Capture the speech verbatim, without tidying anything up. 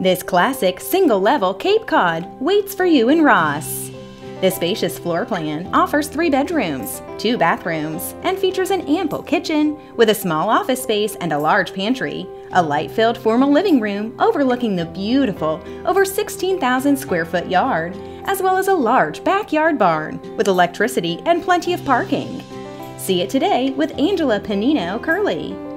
This classic single-level Cape Cod waits for you in Ross. This spacious floor plan offers three bedrooms, two bathrooms, and features an ample kitchen with a small office space and a large pantry, a light-filled formal living room overlooking the beautiful over sixteen thousand square foot yard, as well as a large backyard barn with electricity and plenty of parking. See it today with Angela Panino Curley.